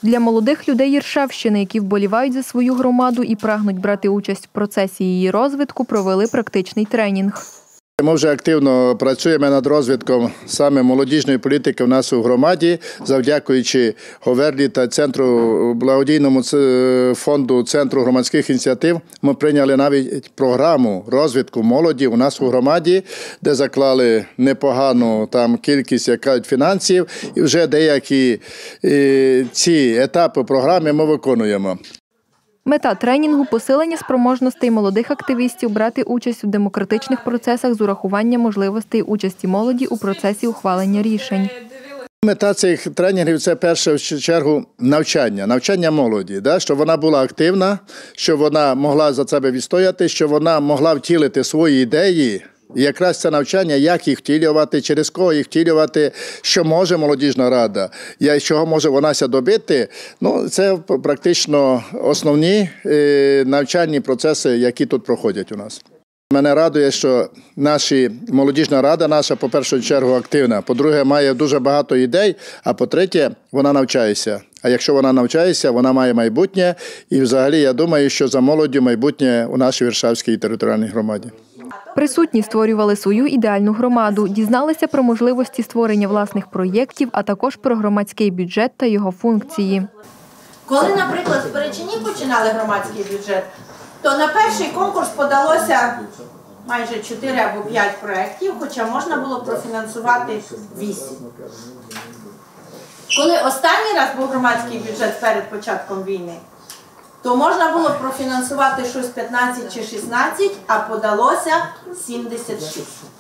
Для молодих людей Іршавщини, які вболівають за свою громаду і прагнуть брати участь в процесі її розвитку, провели практичний тренінг. Ми вже активно працюємо над розвитком саме молодіжної політики в нас у громаді, завдякуючи Говерлі та благодійному фонду Центру громадських ініціатив. Ми прийняли навіть програму розвитку молоді у нас у громаді, де заклали непогану кількість фінансів, і вже деякі ці етапи програми ми виконуємо. Мета тренінгу – посилення спроможностей молодих активістів брати участь у демократичних процесах з урахуванням можливостей участі молоді у процесі ухвалення рішень. Мета цих тренінгів – це, в першу чергу, навчання молоді, щоб вона була активна, щоб вона могла за себе відстояти, щоб вона могла втілити свої ідеї. І якраз це навчання, як їх втілювати, через кого їх втілювати, що може молодіжна рада, чого може вона добити. Це практично основні навчальні процеси, які тут проходять у нас. Мене радує, що молодіжна рада наша, по першу чергу, активна, по-друге, має дуже багато ідей, а по-третє, вона навчається. А якщо вона навчається, вона має майбутнє. І взагалі, я думаю, що за молоддю майбутнє у нашій Іршавській територіальній громаді. Присутні створювали свою ідеальну громаду, дізналися про можливості створення власних проєктів, а також про громадський бюджет та його функції. Коли, наприклад, в Перечині починали громадський бюджет, то на перший конкурс подалося майже 4 або 5 проєктів, хоча можна було профінансувати 8. Коли останній раз був громадський бюджет перед початком війни, то можна було профінансувати щось 15 чи 16, а подалося 76.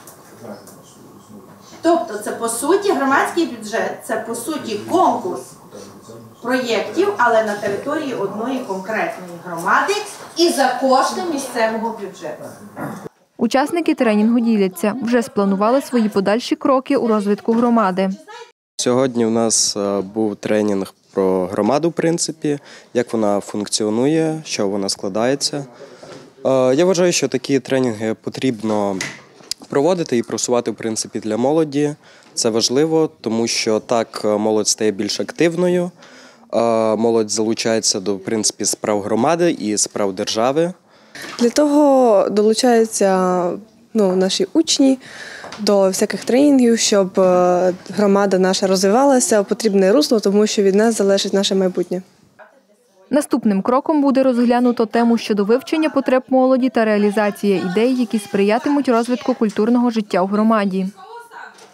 Тобто це, по суті, громадський бюджет, це, по суті, конкурс проєктів, але на території одної конкретної громади і за кошти місцевого бюджету. Учасники тренінгу діляться, вже спланували свої подальші кроки у розвитку громади. Сьогодні у нас був тренінг про громаду, в принципі, як вона функціонує, що вона складається. Я вважаю, що такі тренінги потрібно проводити і просувати, в принципі, для молоді. Це важливо, тому що так молодь стає більш активною, молодь залучається до, в принципі, справ громади і справ держави. Для того долучаються наші учні до всяких тренінгів, щоб громада наша розвивалася у потрібне русло, тому що від нас залежить наше майбутнє. Наступним кроком буде розглянуто тему щодо вивчення потреб молоді та реалізація ідей, які сприятимуть розвитку культурного життя у громаді.